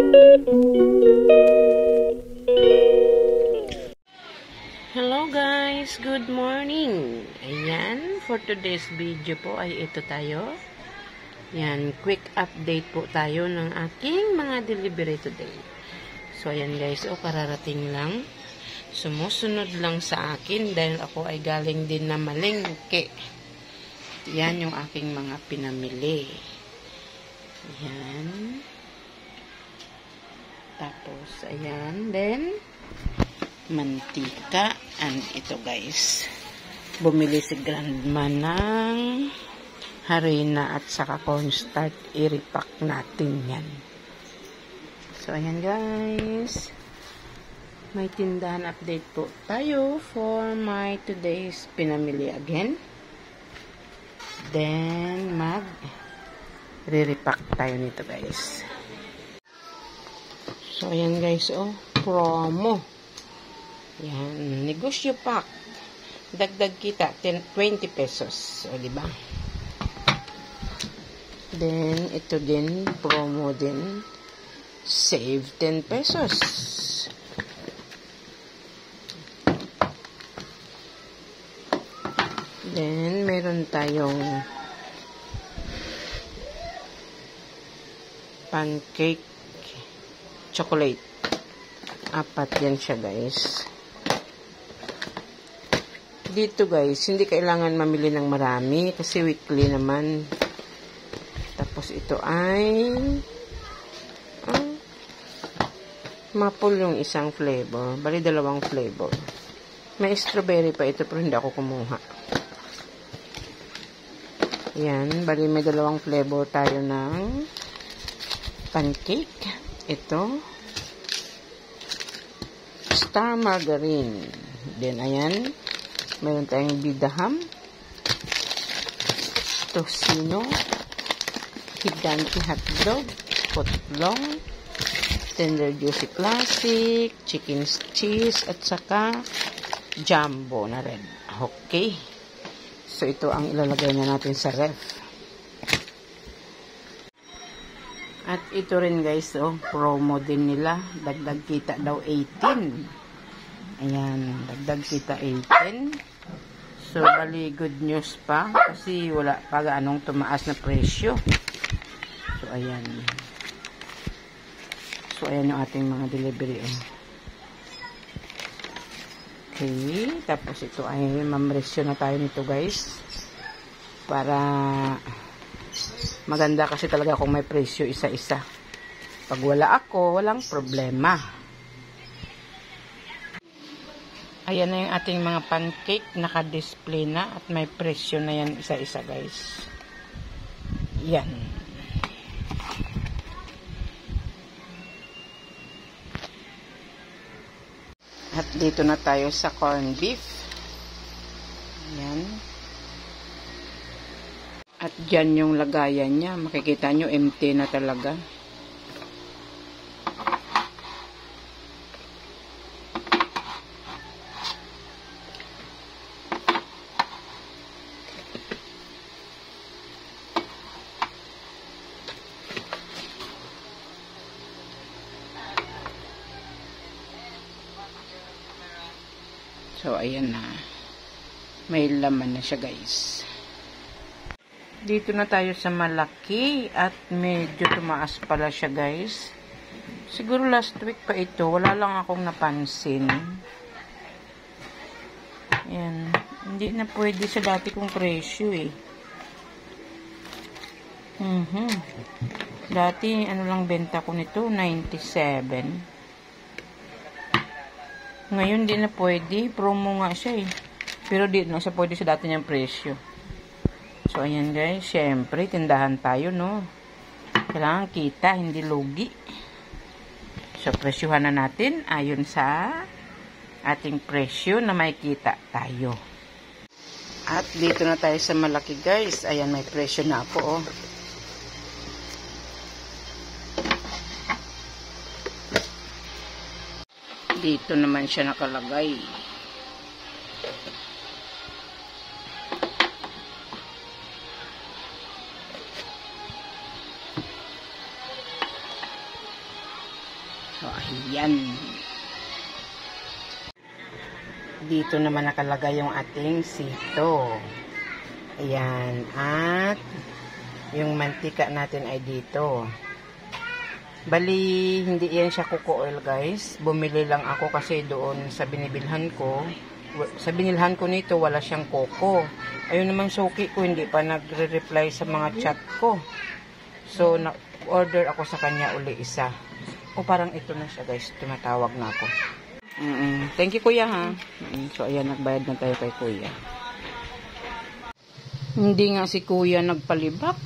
Hello guys, good morning. Ayan, for today's video po ay ito tayo. Yan, quick update po tayo ng aking mga delivery today. So ayan guys, kararating lang. Sumusunod lang sa akin dahil ako ay galing din na malengke. Yan yung aking mga pinamili. Ayan. Tapos, ayan. Then, mantika. And ito guys. Bumili si Grandma ng harina at saka cornstarch. I-repack natin yan. So, ayan guys. May tindahan update po tayo for my today's pinamili again. Then, re-repack tayo nito guys. So, ayan guys, promo. Yan, negosyo pack. Dagdag kita, 20 pesos. O, diba? Then, ito din, promo din. Save 10 pesos. Then, meron tayong pancake chocolate. 4 yan siya, guys. Dito, guys, hindi kailangan mamili ng marami kasi weekly naman. Tapos, ito ay maple yung isang flavor. Bali, 2 flavor. May strawberry pa ito pero hindi ako kumuha. Yan, bali may 2 flavor tayo ng pancake. Ito, star margarine. Then, ayan, meron tayong bidaham, tocino, higante hotdog, footlong, tender juicy classic, chicken cheese, at saka jumbo na red. Okay. So, ito ang ilalagay na natin sa ref. At ito rin guys, promo din nila. Dagdag kita daw 18. Ayan, dagdag kita 18. So, bali good news pa. Kasi wala pa anong tumaas na presyo. So, ayan. So, ayan yung ating mga delivery. Okay, tapos ito ay mamresyo na tayo nito guys. Para maganda kasi talaga kung may presyo isa-isa. Pag wala ako, walang problema. Ayan na yung ating mga pancake. Naka-display na at may presyo na yan isa-isa guys. Yan. At dito na tayo sa corned beef. Yan. At dyan yung lagayan niya. Makikita nyo, empty na talaga. So, ayan na. May laman na siya, guys. Dito na tayo sa malaki at medyo tumaas pala siya guys. Siguro last week pa ito. Wala lang akong napansin. Ayan. Hindi na pwede sa dati kong presyo eh. Dati ano lang benta ko nito? 97. Ngayon di na pwede. Promo nga siya eh. Pero di na siya pwede sa dati niyang presyo. So, ayan guys, syempre, tindahan tayo, no? Kailangan kita, hindi lugi. So, presyuhan na natin ayon sa ating presyo na may kita tayo. At dito na tayo sa malaki guys. Ayan, may presyo na po, Dito naman siya nakalagay. So, ayan. Dito naman nakalagay yung ating sito. Ayan. At yung mantika natin ay dito. Bali, hindi yan siya coco oil, guys. Bumili lang ako kasi doon sa binibilhan ko. Sa binilhan ko nito, wala siyang coco. Ayun naman suki ko, hindi pa nagre-reply sa mga chat ko. So, order ako sa kanya uli isa. O parang ito na siya, guys. Tumatawag na ako. Thank you, kuya, ha. So, ayan, nagbayad na tayo kay kuya. Hindi nga si kuya nagpalibak.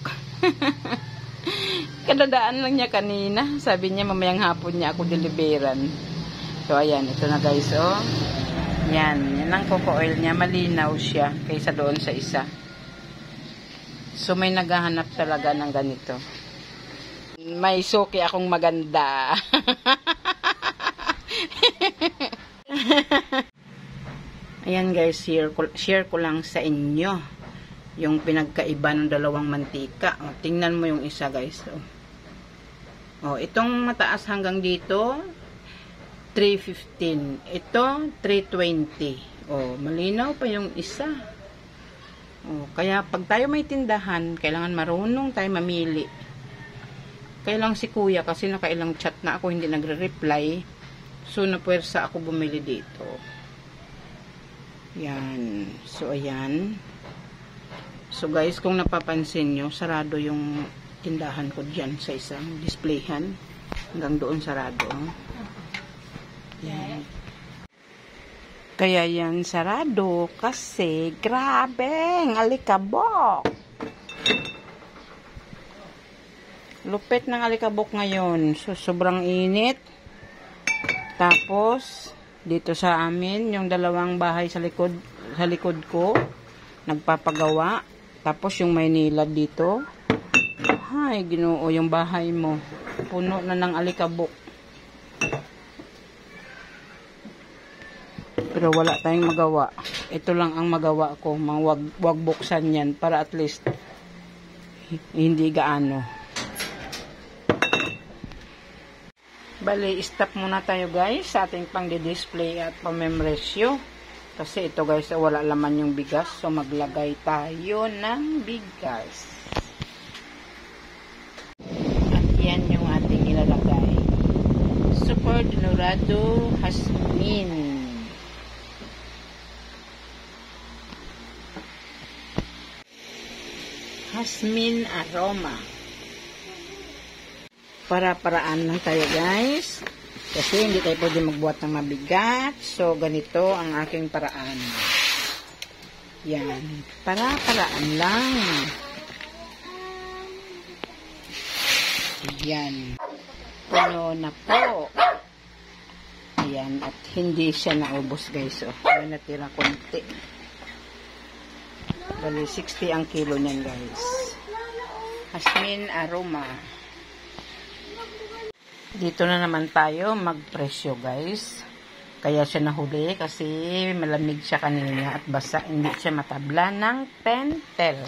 Kadadaan lang niya kanina. Sabi niya, mamayang hapon niya ako deliveran. So, ayan, ito na, guys, oh. Yan ang coco oil niya. Malinaw siya kaysa doon sa isa. So, may naghahanap talaga ng ganito. May suki akong maganda. Ayan, guys, share ko lang sa inyo yung pinagkaiba ng dalawang mantika. O, tingnan mo yung isa, guys. O, itong mataas hanggang dito, 315. Ito, 320. O, malinaw pa yung isa. O, kaya pag tayo may tindahan, kailangan marunong tayo mamili. Kaya lang si kuya kasi nakailang chat na ako, hindi nagre-reply. So, napuwersa ako bumili dito. Yan. So, ayan. So, guys, kung napapansin nyo, sarado yung tindahan ko dyan sa isang displayhan. Hanggang doon sarado. Yan. Kaya yan sarado kasi grabe ang alikabok. Lupit ng alikabok ngayon. So, sobrang init. Tapos, dito sa amin, yung dalawang bahay sa likod ko, nagpapagawa. Tapos, yung may nilad dito. Ay, Ginoo, yung bahay mo. Puno na ng alikabok. Pero wala tayong magawa. Ito lang ang magawa ko. Wag buksan yan para at least hindi gaano. Bali, stop muna tayo, guys, sa ating pang-display at pamemresyo. Kasi ito, guys, wala laman yung bigas. So, maglagay tayo ng bigas. At yan yung ating ilalagay. Super Dorado Jasmine. Jasmine aroma. Para-paraan lang tayo, guys. Kasi hindi tayo pwede magbuhat ng mabigat. So, ganito ang aking paraan. Yan. Para-paraan lang. Yan. Puno na po. Yan. At hindi siya naubos, guys. So, may natira konti. Bali, 60 ang kilo niyan, guys. Jasmine aroma. Dito na naman tayo magpresyo, guys. Kaya siya nahuli kasi malamig siya kanina at basa, hindi siya matabla ng pentel.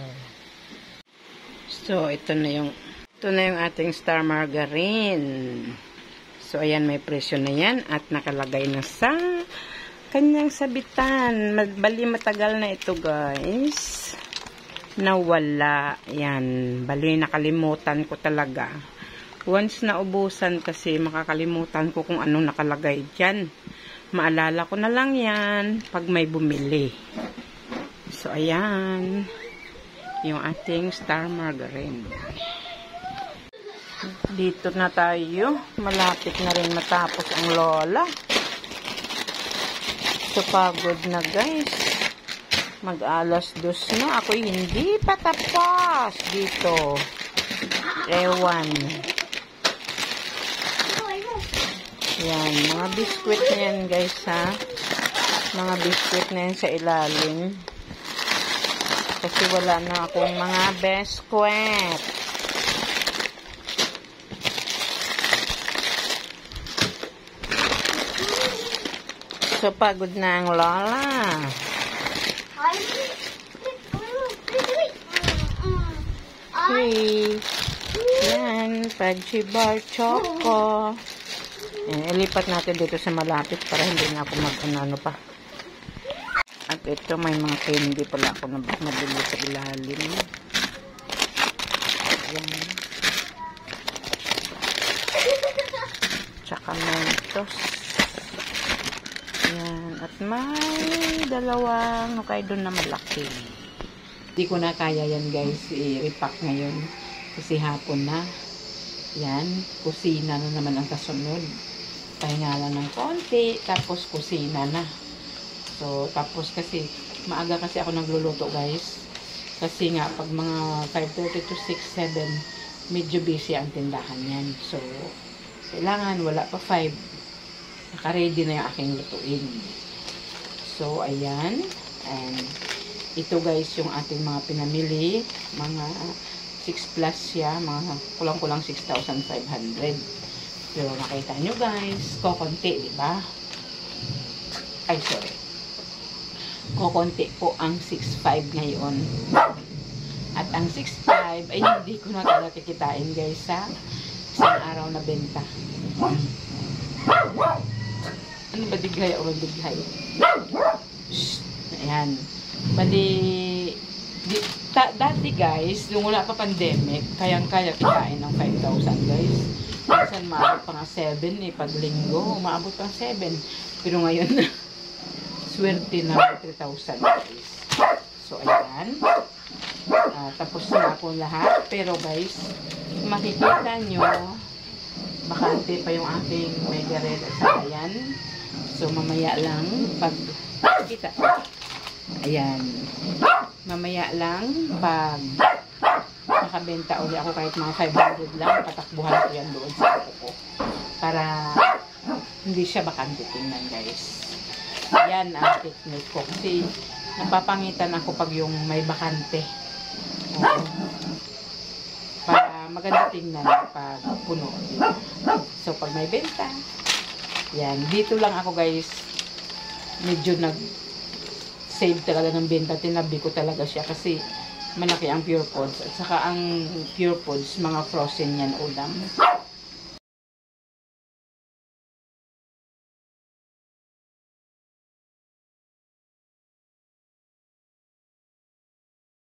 So, ito na yung ating star margarine. So, ayan, may presyo na yan at nakalagay na sa kanyang sabitan. Bali, matagal na ito, guys. Nawala. Yan. Bali, nakalimutan ko talaga. Once na ubusan kasi makakalimutan ko kung anong nakalagay dyan. Maalala ko na lang yan pag may bumili. So, ayan. Yung ating star margarine. Dito na tayo. Malapit na rin matapos ang lola. So, pagod na, guys. Mag-alas 2 na. Ako'y hindi pa tapos dito. Ewan. Yan, mga biskwit na yan, guys, ha. Mga biskwit na yan sa ilalim. Kasi wala na akong mga biskwit. So, pagod na ang lola. Hey. Yan, Fudgy Bar Choco. Ilipat natin dito sa malapit para hindi na ako mag-ano pa. At ito, may mga candy pala ako nabili sa ilalim. Ayan. Tsaka Mentos. Ayan. At may dalawang Hokkaido na malaki. Hindi ko na kaya yan guys, i-repack ngayon. Kasi hapon na. Yan. Kusina na naman ang kasunod. Pahinga lang ng konti. Tapos kusina na. So, tapos kasi, maaga kasi ako nagluluto guys. Kasi nga, pag mga 5:30 to 6, 7, medyo busy ang tindahan yan. So, kailangan, wala pa 5. Naka-ready na yung aking lutuin. So, ayan. And, ito guys, yung ating mga pinamili. Mga 6 plus siya. Mga kulang-kulang 6,500. Pero, nakita nyo guys, kokonti, diba? Ay, sorry. Kukunti po ang 6.5 ngayon. At ang 6.5 ay hindi ko na talaga kikitain guys sa isang araw na benta. Ano ba dighay o dighay? Ayan. Bali, dati guys, nung wala pa pandemic, kayang-kaya kitain ng 5,000 guys. Minsan maabot pa nga 7 pag linggo, maabot pa 7. Pero ngayon na, swerte na 3,000 guys. So, ayan. Tapos na ako lahat. Pero guys, makikita nyo, bakante pa yung aking mega red sa ayan. So, mamaya lang pag kita. Ayan. Mamaya lang pag nakabenta ulit ako kahit mga 500 lang, patakbuhan ko yan doon sa ako ko. Para hindi siya bakante tingnan guys. Yan ang technique ko. Kasi napapangitan ako pag yung may bakante. Oo. Para maganda tingnan pag puno. So, pag may benta, yan. Dito lang ako guys, medyo nag-save talaga ng benta. Tinabi ko talaga siya kasi malaki ang Pure Foods. At saka ang Pure Foods, mga frozen yan ulam.